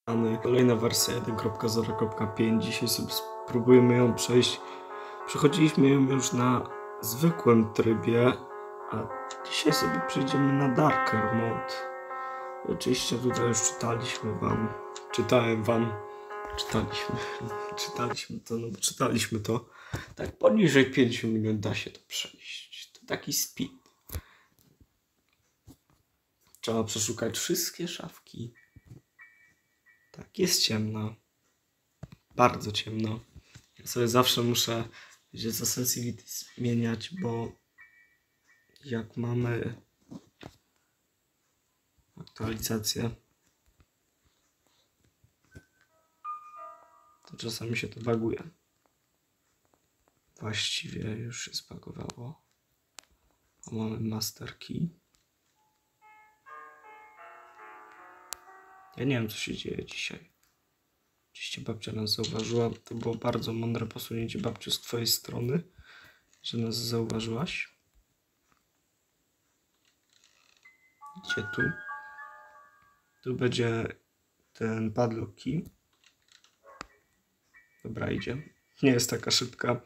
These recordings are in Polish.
Kolejna wersja 1.0.5. Dzisiaj sobie spróbujemy ją przejść. Przechodziliśmy ją już na zwykłym trybie, a dzisiaj sobie przejdziemy na Darker Mode. Oczywiście tutaj już czytaliśmy to. Tak poniżej 5 minut da się to przejść. To taki speed. Trzeba przeszukać wszystkie szafki. Tak, jest ciemno. Bardzo ciemno. Ja sobie zawsze muszę za sensitivity zmieniać, bo jak mamy aktualizację, to czasami się to buguje. Właściwie już się zbagowało. Mamy master key. Ja nie wiem, co się dzieje dzisiaj. Oczywiście babcia nas zauważyła. To było bardzo mądre posunięcie, babciu, z twojej strony, że nas zauważyłaś. Gdzie tu? Tu będzie ten padlock key. Dobra, idzie. Nie jest taka szybka.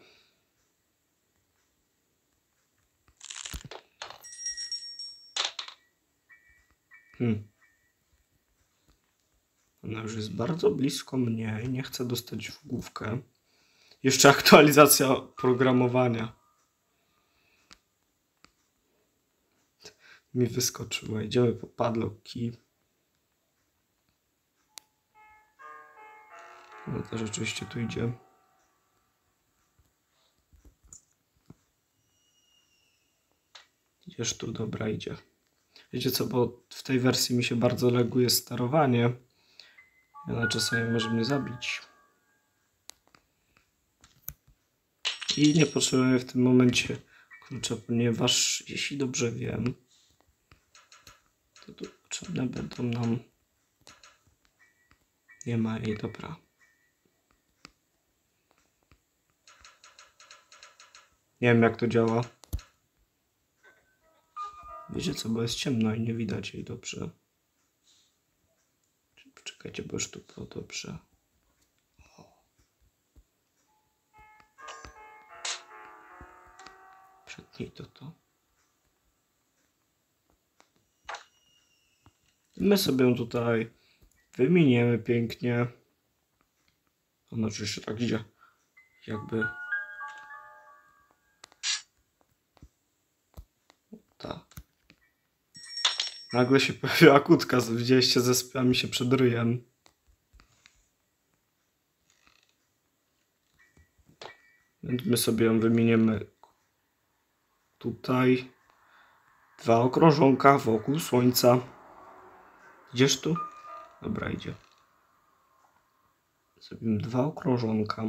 Ona już jest bardzo blisko mnie i nie chcę dostać w główkę. Jeszcze aktualizacja programowania mi wyskoczyła. Idziemy po padlock key. No to rzeczywiście tu idzie. Idziesz tu, dobra, idzie. Wiecie co, bo w tej wersji mi się bardzo laguje sterowanie. I ona czasami może mnie zabić. I nie potrzebuję w tym momencie klucza, ponieważ jeśli dobrze wiem, to tu potrzebne będą nam... Nie ma jej, dobra. Nie wiem, jak to działa. Wiecie co, bo jest ciemno i nie widać jej dobrze. Czekajcie, bo już tu było dobrze. Przetnij to. My sobie ją tutaj wyminiemy pięknie. Ona oczywiście tak idzie, jakby... Tak. Nagle się pojawiła kutka, widzieliście, zespiła mi się przed ryjem. Więc my sobie ją wymienimy tutaj. 2 okrążonka wokół słońca. Idziesz tu? Dobra, idzie. Zrobimy 2 okrążonka.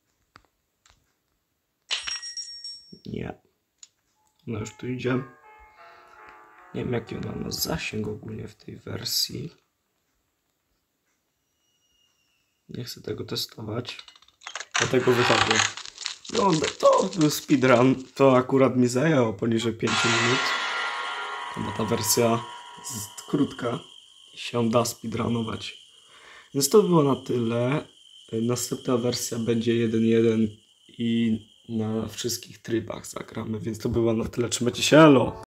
Nie. Ona już tu idzie. Nie wiem, jaki ona ma zasięg ogólnie w tej wersji. Nie chcę tego testować. Dlatego wychodzę. No, to był speedrun. To akurat mi zajęło poniżej 5 minut. Bo ta wersja jest krótka i się da speedrunować. Więc to było na tyle. Następna wersja będzie 1.1 i na wszystkich trybach zagramy. Więc to było na tyle. Trzymajcie się, elo!